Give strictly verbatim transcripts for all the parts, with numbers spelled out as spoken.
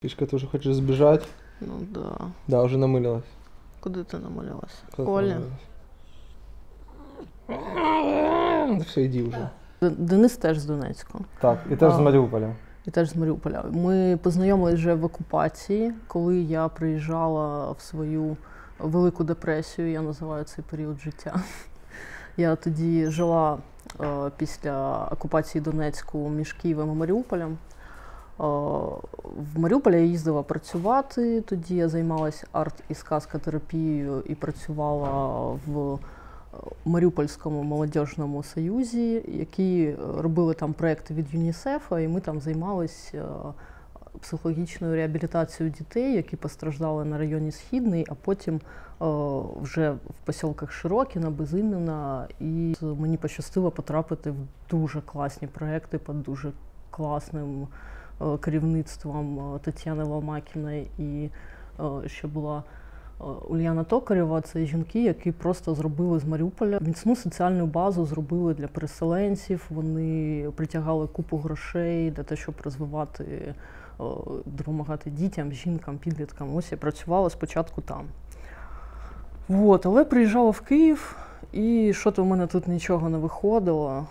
Фишка, ты уже хочешь сбежать? Ну да. Да, уже намылилась. Куди ти намалялась? Куда ты Оля. намылилась? Да все, иди уже. Денис теж з Донецька. Так, і теж А. з Маріуполя. І теж з Маріуполя. Ми познайомились вже в окупації, коли я приїжджала в свою велику депресію, я називаю цей період життя. Я тоді жила е, після окупації Донецьку між Києвом і Маріуполем. Е, в Маріуполі я їздила працювати, тоді я займалася арт- і сказкотерапією і працювала в Маріупольському молодіжному союзі, які робили там проекти від ЮНІСЕФа, і ми там займалися психологічною реабілітацією дітей, які постраждали на районі Східний, а потім вже в посілках Широкіна, Безім'яна. І мені пощастило потрапити в дуже класні проекти під дуже класним керівництвом Тетяни Ломакіної і ще була Ульяна Токарєва. Це жінки, які просто зробили з Маріуполя міцну соціальну базу, зробили для переселенців. Вони притягали купу грошей для того, щоб розвивати, допомагати дітям, жінкам, підліткам. Ось я працювала спочатку там. От, але приїжджала в Київ, і що-то в мене тут нічого не виходило.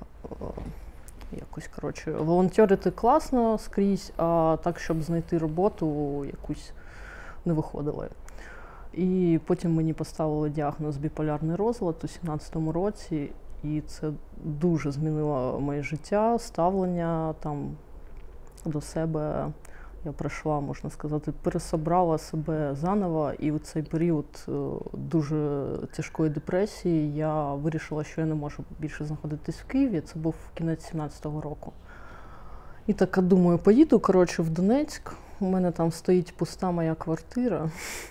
Якось, коротше, волонтерити класно скрізь, а так, щоб знайти роботу якусь, не виходило. І потім мені поставили діагноз біполярний розлад у сімнадцятому році, і це дуже змінило моє життя, ставлення там до себе. Я пройшла, можна сказати, пересобрала себе заново, і у цей період дуже тяжкої депресії я вирішила, що я не можу більше знаходитись в Києві. Це був кінець сімнадцятого року. І так, думаю, поїду, коротше, в Донецьк. У мене там стоїть пуста моя квартира.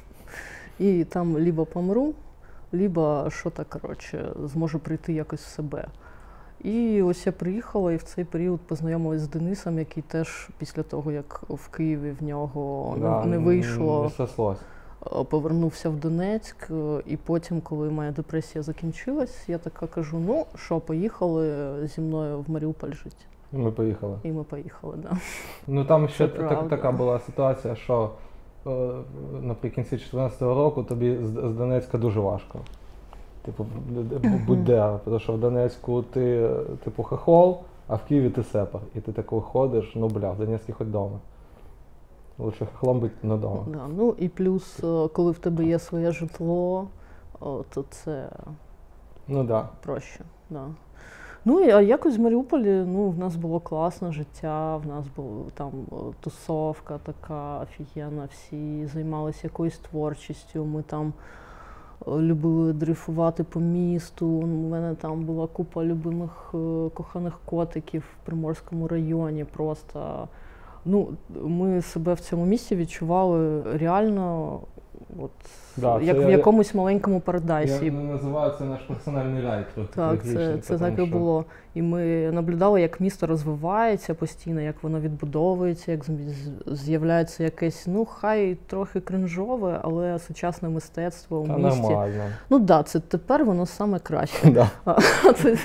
І там либо помру, либо що-то, коротше, зможу прийти якось в себе. І ось я приїхала і в цей період познайомилась з Денисом, який теж після того, як в Києві в нього да, не вийшло, не повернувся в Донецьк. І потім, коли моя депресія закінчилась, я така кажу, ну що, поїхали зі мною в Маріуполь жити. І ми поїхали. І ми поїхали, так. Да. Ну там ще так, така була ситуація, що наприкінці чотирнадцятого року тобі з Донецька дуже важко. Типу, будь-де, тому що в Донецьку ти, типу, хохол, а в Києві ти сепар. І ти такий ходиш, ну, бля, в Донецьку хоч вдома. Лучше хохлом бути, но вдома. Да, ну, і плюс, коли в тебе є своє житло, то це ну, да. проще. Да. Ну, а якось в Маріуполі, ну, в нас було класне життя, в нас була там тусовка така офігенна, всі займалися якоюсь творчістю, ми там любили дрейфувати по місту, у мене там була купа любимих коханих котиків в Приморському районі, просто, ну, ми себе в цьому місці відчували реально, от, да, як в я, якомусь маленькому парадайсі. Я називаю це наш персональний рай. Так, це, це так і було. І ми наблюдали, як місто розвивається постійно, як воно відбудовується, як з'являється якесь, ну, хай трохи кринжове, але сучасне мистецтво у Та місті. Нормально. Ну так, да, це тепер воно саме краще. Да. А, це,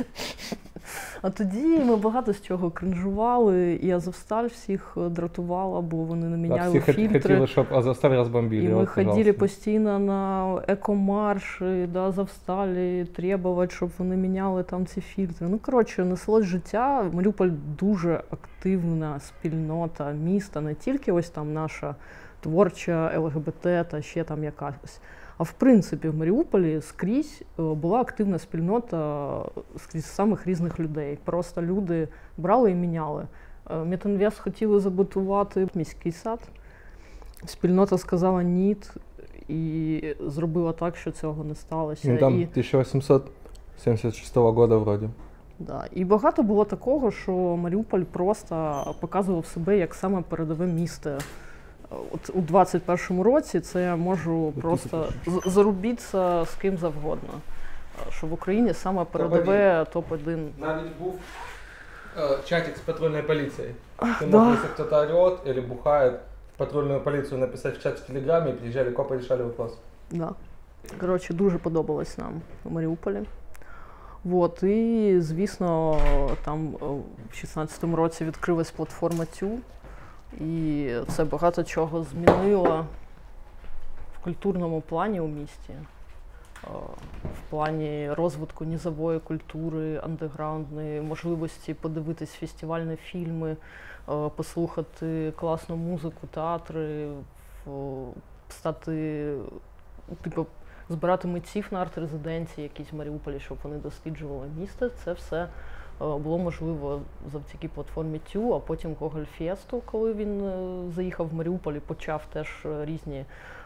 а тоді ми багато з чого кринжували, і Азовсталь всіх дратувала, бо вони не міняли всі фільтри. Хотіли, щоб Азовсталь розбомбили. І ми от, ходили постійно на екомарші до Азовсталі, требувати, щоб вони міняли там ці фільтри. Ну, коротше, неслось життя. Маріуполь дуже активна спільнота міста, не тільки ось там наша творча ЛГБТ та ще там якась. А в принципі в Маріуполі скрізь була активна спільнота скрізь самих різних людей. Просто люди брали і міняли. Метинвест хотіли забудувати міський сад. Спільнота сказала ні і зробила так, що цього не сталося. Ну, там і... тисяча вісімсот сімдесят шостого року вроді. Да. І багато було такого, що Маріуполь просто показував себе як саме передове місто. От у двадцять першому році це я можу просто зарубитися з ким завгодно. Що в Україні саме передове топ один. Навіть був е, чатик з патрульною поліцією. Ти да. мог, якщо хтось орет або бухає, патрульную полицию написать в чат в Телеграме, приезжали копы, решали вопрос. Да. Коротше, дуже подобалось нам у Маріуполі. Вот, і, звісно, там в шістнадцятому році відкрилась платформа Тю, І це багато чого змінило в культурному плані у місті. В плані розвитку нізової культури, андеграундної, можливості подивитись фестивальні фільми, послухати класну музику, театри, стати, типу, збирати митців на арт-резиденції якісь в Маріуполі, щоб вони досліджували місто. Це все було можливо завдяки платформі Тю, а потім Гогольфесту, коли він заїхав в Маріуполь і почав теж різні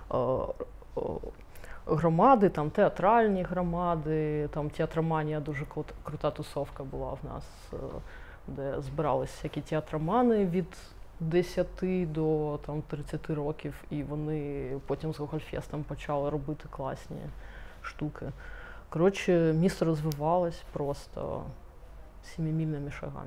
громади, там театральні громади, там театроманія, дуже крута тусовка була в нас, де збиралися всякі театромани від десяти до там, тридцяти років, і вони потім з Гогольфестом почали робити класні штуки. Коротше, місто розвивалось просто сімимільними шагами.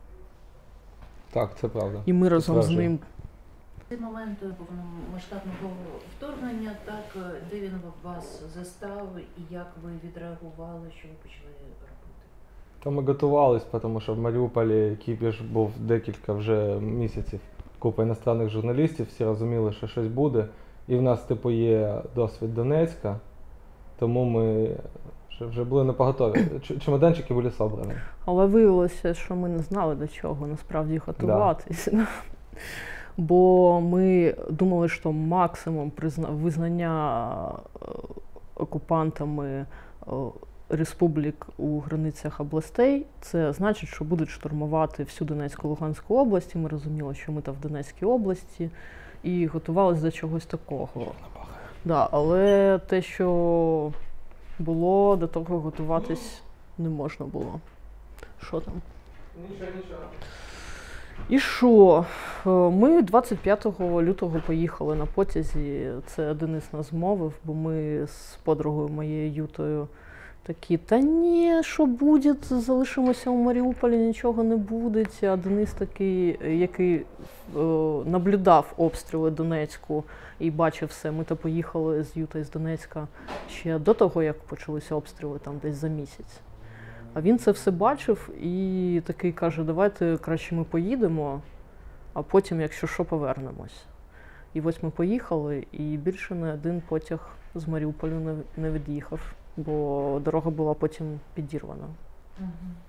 Так, це правда. І ми разом з ним. Цей момент повномасштабного вторгнення, так, де він вас застав і як ви відреагували, що ви почали робити? То ми готувались, тому що в Маріуполі кіпіш був декілька вже місяців. Купа іностранних журналістів, всі розуміли, що щось буде. І в нас, типу, є досвід Донецька, тому ми вже були не поготові. Чемоданчики були зібрані. Але виявилося, що ми не знали, до чого насправді готуватися. Да. Бо ми думали, що максимум визнання окупантами республік у границях областей, це значить, що будуть штурмувати всю Донецьку, Луганську область. І ми розуміли, що ми там в Донецькій області, і готувалися до чогось такого. Да, але те, що було, до того готуватись не можна було. Що там? Нічого, нічого. І що? Ми двадцять п'ятого лютого поїхали на потязі. Це Денис нас змовив, бо ми з подругою моєю Ютою такі, та ні, що буде, залишимося у Маріуполі, нічого не буде. А Денис такий, який е, наблюдав обстріли Донецьку і бачив все. Ми то поїхали з Юта з Донецька ще до того, як почалися обстріли, там десь за місяць. А він це все бачив і такий каже, давайте краще ми поїдемо, а потім, якщо що, повернемось. І ось ми поїхали, і більше не один потяг з Маріуполю не, не від'їхав, бо дорога була потім підірвана. Угу.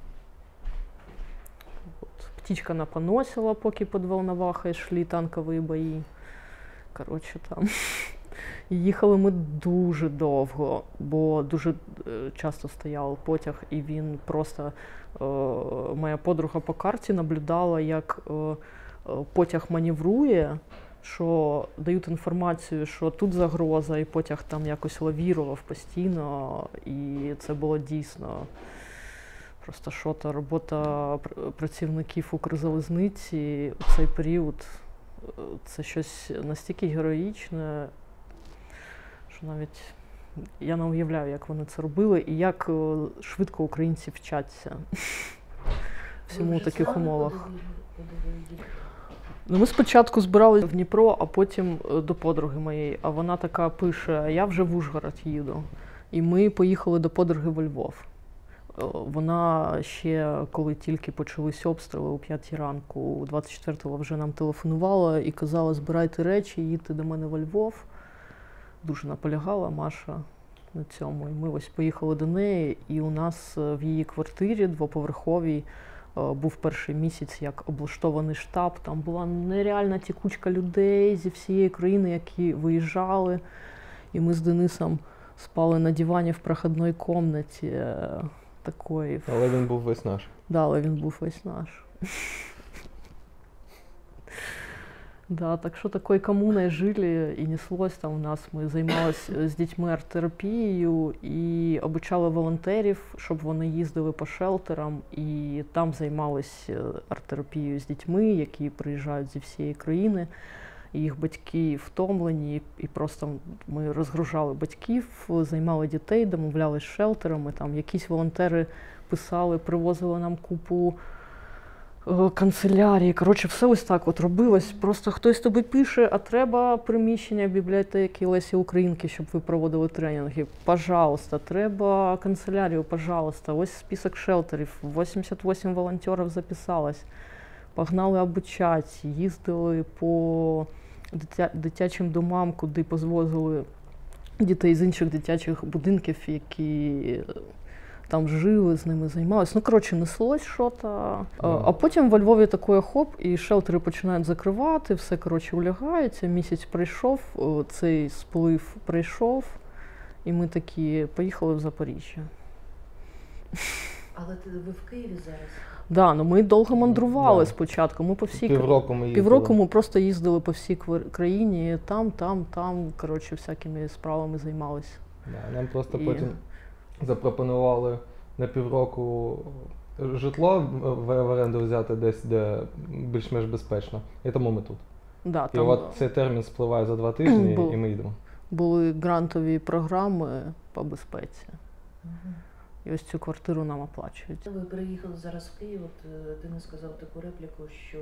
От. Птічка напоносила, поки під Волновахою йшли танкові бої. Коротше, там. Їхали ми дуже довго, бо дуже часто стояв потяг, і він просто, е, моя подруга по карті наблюдала, як е, потяг маневрує, що дають інформацію, що тут загроза, і потяг там якось лавірував постійно, і це було дійсно просто що-то, робота працівників Укрзалізниці у цей період, це щось настільки героїчне, що навіть я не уявляю, як вони це робили і як швидко українці вчаться всьому в таких умовах. Ну, ми спочатку збиралися в Дніпро, а потім до подруги моєї. А вона така пише, я вже в Ужгород їду. І ми поїхали до подруги во Львов. Вона ще, коли тільки почалися обстріли о п'ятій ранку, двадцять четвертого вже нам телефонувала і казала, збирайте речі, їдьте до мене во Львов. Дуже наполягала Маша на цьому. І ми ось поїхали до неї, і у нас в її квартирі двоповерховій був перший місяць як облаштований штаб. Там була нереальна тікучка людей зі всієї країни, які виїжджали. І ми з Денисом спали на дивані в проходній кімнаті. Такої. Але він був весь наш. Да, але він був весь наш. Да, так що такою комуною жили і неслось там у нас. Ми займалися з дітьми арт-терапією і обучали волонтерів, щоб вони їздили по шелтерам і там займалися арт-терапією з дітьми, які приїжджають зі всієї країни. І їх батьки втомлені, і просто ми розгружали батьків, займали дітей, домовлялися з шелтерами. Там якісь волонтери писали, привозили нам купу канцелярії. Коротше, все ось так от робилось. Просто хтось тобі пише, а треба приміщення бібліотеки Лесі Українки, щоб ви проводили тренінги. Пожалуйста, треба канцелярію, пожалуйста. Ось список шелтерів. вісімдесят вісім волонтерів записалось. погнали обучати, їздили по дитя, дитячим домам, куди позвозили дітей з інших дитячих будинків, які там жили, з ними займалися. Ну, коротше, неслось що-то. Yeah. А потім во Львові такое хоп, і шелтери починають закривати, все, коротше, улягається. Місяць прийшов, цей сплив прийшов, і ми такі поїхали в Запоріжжя. Але ти, ви в Києві зараз? Так, да, ну ми довго мандрували Yeah. спочатку. Ми по всій Півроку ми їздили. Півроку ми просто їздили по всій країні, там, там, там, коротше, всякими справами займалися. Да, нам просто І... потім запропонували на півроку житло в оренду взяти десь, де більш-менш безпечно. І тому ми тут. Да, і там от цей термін спливає за два тижні, Бу... і ми йдемо. Були грантові програми по безпеці. Угу. І ось цю квартиру нам оплачують. Ви переїхали зараз в Київ, от ти не сказав таку репліку, що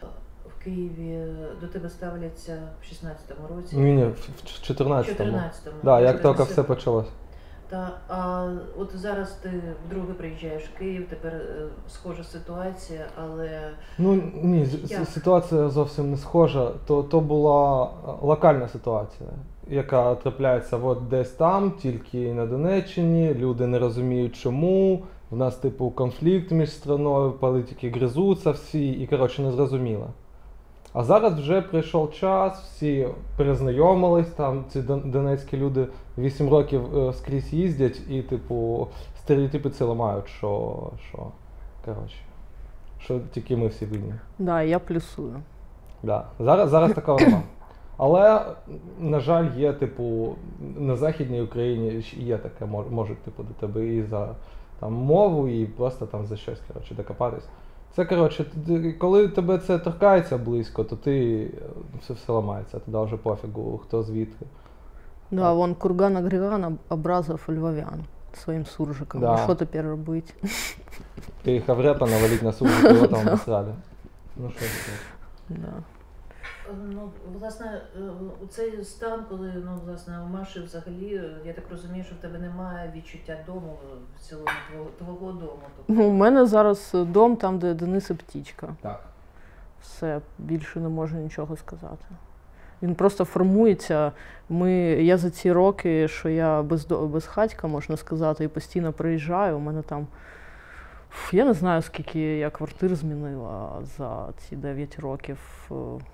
в Києві до тебе ставляться в шістнадцятому році. Ні, ні, в чотирнадцятому. чотирнадцятому. Да, як тільки все почалось. Та, а от зараз ти вдруге приїжджаєш в Київ, тепер е, схожа ситуація, але... Ну ні, Як? ситуація зовсім не схожа. То, то була локальна ситуація, яка трапляється от десь там, тільки на Донеччині, люди не розуміють чому, в нас типу конфлікт між страною, політики гризуться всі і, коротше, не зрозуміло. А зараз вже прийшов час, всі перезнайомились, там ці донецькі люди вісім років е, скрізь їздять і, типу, стереотипи це ламають, що, що, коротше, що тільки ми всі вільні. Да, я плюсую. Да. Зараз, зараз такого нема. Але, на жаль, є, типу, на Західній Україні є таке, можуть, типу, до тебе і за там, мову, і просто там за щось, коротше, докопатись. Це, коротше, коли тебе це торкається близько, то ти все, все ламається, тоді вже пофігу, хто звідки. Да, вон Курган Агреган образов львов'ян своїм суржиком. Да. Ну, що тепер робити? Ти їх аврепа навалить на суржик, його там насрали. Ну що таке? Да. Ну, власне, у цей стан, коли, ну, власне, у Маші взагалі, я так розумію, що в тебе немає відчуття дому в цілому, твого, твого дому. Тобто... Ну, у мене зараз дом там, де Денис і птічка. Так. Все, більше не можу нічого сказати. Він просто формується. Ми, я за ці роки, що я без, без хатька, можна сказати, і постійно приїжджаю, у мене там, я не знаю, скільки я квартир змінила за ці дев'ять років.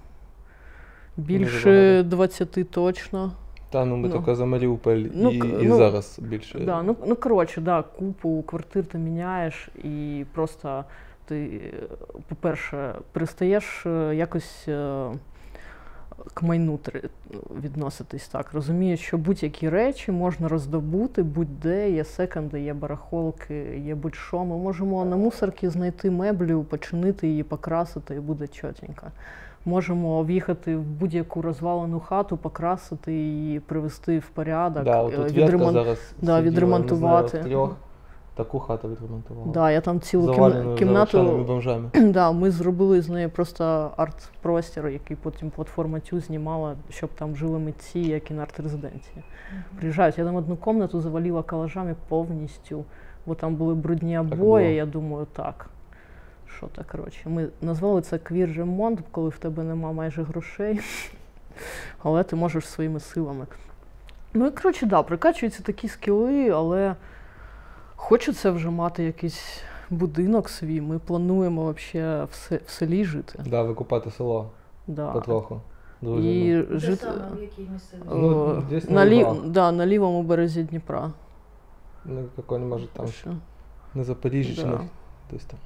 Більше двадцяти точно. Та, ну ми Ну. тільки за Маріуполь Ну, і, к- і ну, зараз більше. Да, ну, ну коротше, да, купу квартир ти міняєш і просто ти, по-перше, перестаєш е, якось е, к майну тр- відноситись так. Розумієш, що будь-які речі можна роздобути будь-де, є секонди, є барахолки, є будь-що. Ми можемо на мусорці знайти меблю, починити її, покрасити і буде чотенько. Можемо в'їхати в будь-яку розвалену хату, покрасити її, привести в порядок, Да, от е, тут відремон- Вєтка зараз да, сиділа, відремонтувати. не знаю, в трьох, таку хату відремонтувала. Да, я там цілу Заваленою кімна- зарощеними кімнату, бомжами. да, ми зробили з неї просто арт-простір, який потім платформа Тю знімала, щоб там жили митці, як і на арт-резиденції. Мгм. Приїжджають, я там одну кімнату завалила колажами повністю, бо там були брудні було. обої, я думаю, так. Що так, коротше. Ми назвали це квір-ремонт, коли в тебе нема майже грошей, але ти можеш своїми силами. Ну і, коротше, да, прикачуються такі скіли, але хочеться вже мати якийсь будинок свій. Ми плануємо взагалі в, се- в селі жити. Да, викупати село Да. потроху. Друзі, І Де жити саме, в якій місцевості? Ну, о, десь на, на лів... Львах. да, на лівому березі Дніпра. ну, какой може там, Що? на Запоріжжі чи Да. на десь там.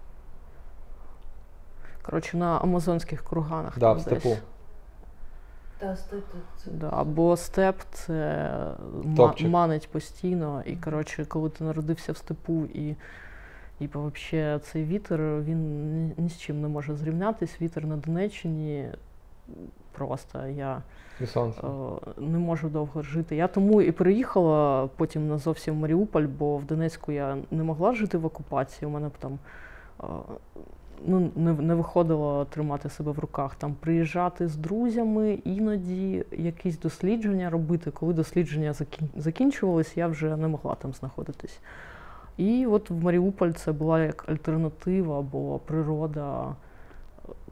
Коротше, на амазонських курганах. Да, там в степу. десь. Та, степ, це... Да, бо степ це ма- Топчик. манить постійно. І, коротше, коли ти народився в степу і, і взагалі цей вітер, він ні, ні з чим не може зрівнятись. Вітер на Донеччині просто я І сонце. е, не можу довго жити. Я тому і переїхала потім на зовсім Маріуполь, бо в Донецьку я не могла жити в окупації. У мене б там е, ну, не, не виходило тримати себе в руках. Там приїжджати з друзями, іноді якісь дослідження робити. Коли дослідження закін... закінчувались, я вже не могла там знаходитись. І от в Маріуполь це була як альтернатива, бо природа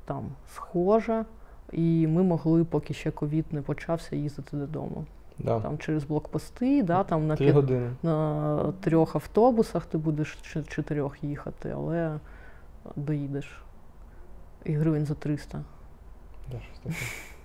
там схоже, і ми могли, поки ще ковід не почався, їздити додому. Да. Там через блокпости, да, там на, Три п'ят... години. на трьох автобусах ти будеш чи- чотирьох їхати, але доїдеш. І гривень за триста. Да, щось таке.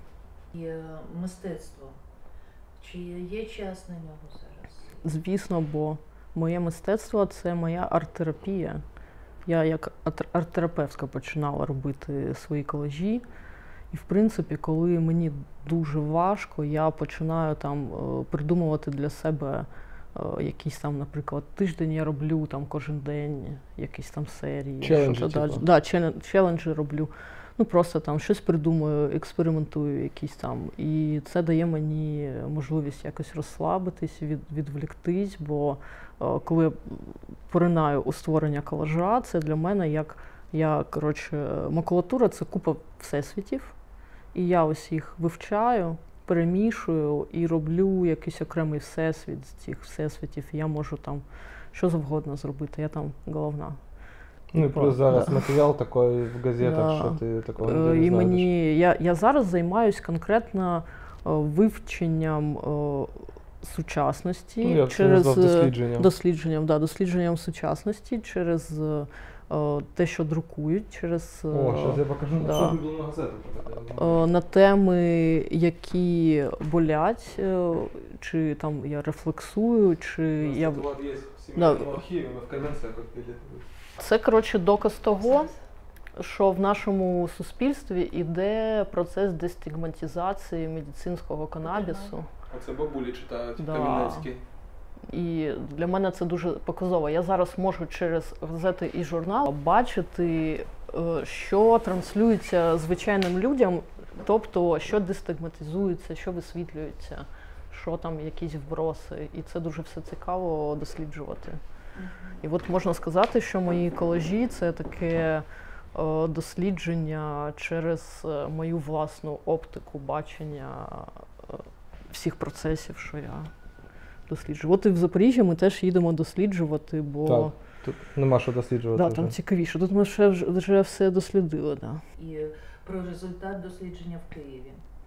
І е, мистецтво. Чи є час на нього зараз? Звісно, бо моє мистецтво – це моя арт-терапія. Я як арт- арт-терапевтка починала робити свої колажі. І, в принципі, коли мені дуже важко, я починаю там е, придумувати для себе е, якісь там, наприклад, тиждень я роблю там кожен день якісь там серії. Челенджі, що-то далі. типу? Да, челен- челенджі роблю. Ну, просто там щось придумую, експериментую якісь там. І це дає мені можливість якось розслабитись, від, відволіктись, бо е, коли я поринаю у створення колажа, це для мене як, я, коротше, макулатура – це купа всесвітів, і я ось їх вивчаю, перемішую і роблю якийсь окремий всесвіт з цих всесвітів, і я можу там що завгодно зробити, я там головна. Ну і плюс зараз Да. матеріал такий в газетах, Да. що ти такого Е, ніде не І знайдеш. мені, я, я зараз займаюсь конкретно е, вивченням е, сучасності, Ну, я б це через назвав е, дослідженням. дослідженням, да, дослідженням сучасності, через е, е, те, що друкують, через е, О, зараз я покажу, да. що улюблена газета. е, на теми, які болять, е, чи там я рефлексую, чи я. є в Да. архіві, ми в конвенціях відповіли. Це, коротше, доказ того, що в нашому суспільстві йде процес дестигматизації медицинського канабісу. Оце бабулі читають Да. Кам'янецькі. І для мене це дуже показово. Я зараз можу через газети і журнал бачити, е, що транслюється звичайним людям, тобто, що дестигматизується, що висвітлюється, що там якісь вброси. І це дуже все цікаво досліджувати. І от можна сказати, що мої колажі – це таке е, дослідження через е, мою власну оптику бачення е, всіх процесів, що я досліджую. От і в Запоріжжі ми теж їдемо досліджувати, бо Так, тут нема що досліджувати да, вже. там цікавіше. Тут ми вже, вже все дослідили. Да. І про результат дослідження в Києві.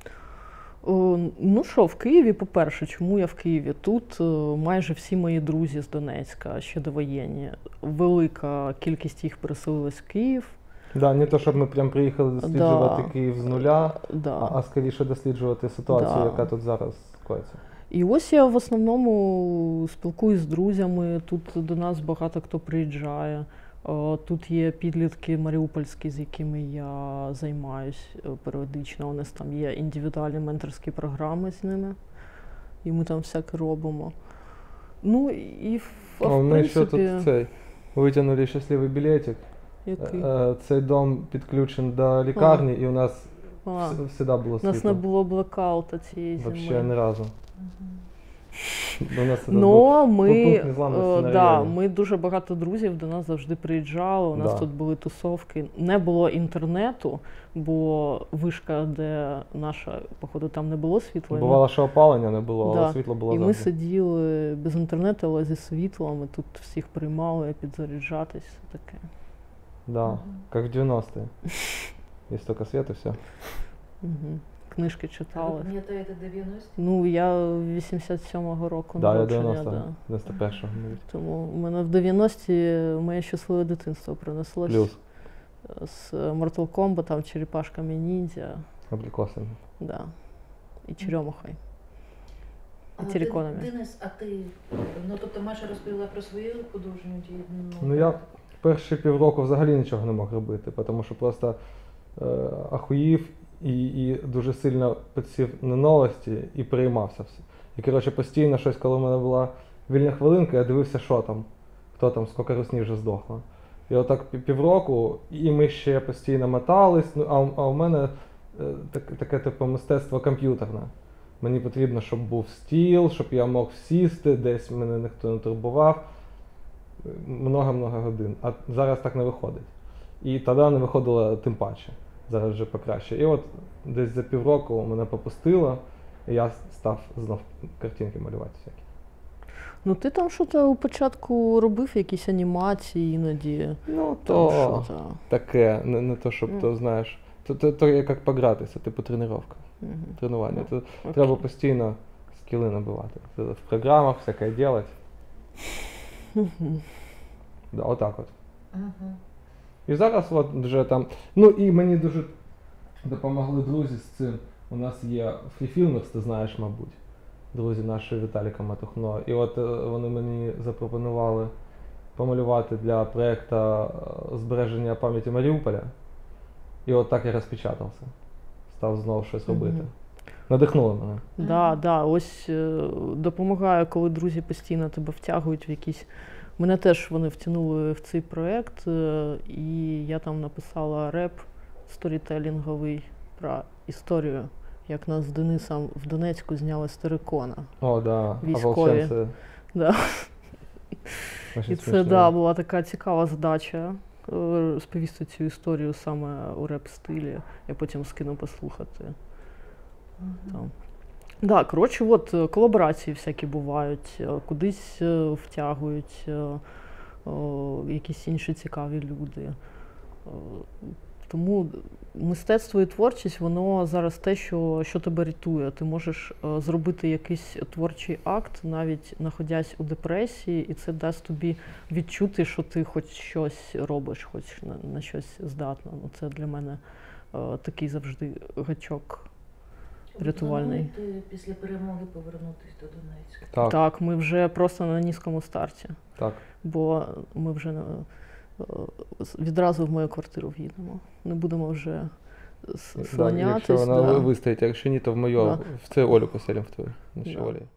О, ну що, в Києві, по-перше, чому я в Києві? Тут о, майже всі мої друзі з Донецька, ще довоєнні. Велика кількість їх переселилась в Київ. Да, не то, щоб ми прям приїхали досліджувати Да. Київ з нуля, Да. а, а скоріше досліджувати ситуацію, Да. яка тут зараз складається. І ось я в основному спілкуюсь з друзями, тут до нас багато хто приїжджає. О, тут є підлітки маріупольські, з якими я займаюсь е, періодично. У нас там є індивідуальні менторські програми з ними, і ми там всяке робимо. Ну і в, а О, в ми ще принципі, тут цей, витягнули щасливий білетик. який? Е, Цей дом підключений до лікарні, і у нас А, завжди було у нас світло. не було блекаута цієї Вообще зими. ні разу. У нас це був- Но ми, пункт незламності е, на да, районі. ми дуже багато друзів до нас завжди приїжджали, у нас Да. тут були тусовки. Не було інтернету, бо вишка, де наша, походу, там не було світла. і ми- Бувало, що опалення не було, Да. але світло було І ми завжди. сиділи без інтернету, але зі світлом, і тут всіх приймали підзаряджатись, все таке. Да, как в девяностые. Есть только свет и все. Угу. Книжки А ви читали. пам'ятаєте дев'яності? Ну, я вісімдяд сьомого року Да, я народження, дев'яносто, да. дев'яносто першого. Тому в мене в дев'яності моє щасливе дитинство принеслось. Плюс З Mortal Kombat, там черепашками ніндзя, абрикосами. да. І черемухою. А І ти- териконами. Денис, а ти, ну тобто Маша розповіла про свою художню діяльність. Ну я перші півроку взагалі нічого не мог робити, тому що просто е, ахуїв і, і дуже сильно підсів на новості і переймався все. І коротше постійно щось, коли в мене була вільна хвилинка, я дивився, що там, хто там, скільки руснів вже здохло. І отак пів- півроку, і ми ще постійно мотались, ну, а, у- а у мене е, так, таке типу мистецтво комп'ютерне. Мені потрібно, щоб був стіл, щоб я мог сісти, десь мене ніхто не турбував. Много-много годин. А зараз так не виходить. І тоді не виходило тим паче. Зараз вже покраще. І от десь за півроку мене попустило, і я став знов картинки малювати всякі. Ну ти там що то у початку робив якісь анімації іноді. Ну, Там то що-то. таке, не, не то, щоб Ну. то, знаєш, То, то, то є як погратися, типу тренування. Мгм. Тренування. То Окей. треба постійно скіли набивати. Це в програмах всяке робити. Мгм. Да, отак от. Угу. І зараз от вже там. Ну і мені дуже допомогли друзі з цим. У нас є фріфілмерс, ти знаєш, мабуть. Друзі наші Віталіка Матухно. І от е, вони мені запропонували помалювати для проєкту е, збереження пам'яті Маріуполя. І от так я розпечатався. Став знову щось робити. Мгм. Надихнуло мене. Да, да, ось е, допомагає, коли друзі постійно тебе втягують в якісь. Мене теж вони втягнули в цей проєкт, е, і я там написала реп сторітелінговий про історію, як нас з Денисом в Донецьку зняли з терикона. О, да. Військові. А волченці. Да. Очень І це смішно. да, була така цікава задача е, розповісти цю історію саме у реп-стилі. Я потім скину послухати. Там. Да, коротше, от е, колаборації всякі бувають, е, кудись е, втягують е, о, якісь інші цікаві люди. Е, Тому мистецтво і творчість, воно зараз те, що, що тебе рятує. Ти можеш е, зробити якийсь творчий акт, навіть знаходясь у депресії, і це дасть тобі відчути, що ти хоч щось робиш, хоч на, на щось здатна. Ну, це для мене е, такий завжди гачок. Рятувальний. Плануєте після перемоги повернутися до Донецька? Так, так. Так, ми вже просто на низькому старті, так. бо ми вже е, відразу в мою квартиру в'їдемо. Не будемо вже с- Да, слонятись. якщо вона да. вистоїть, а якщо ні, то в мою, Да. в це Олю поселимо в твою. Ну, що Да. Олі.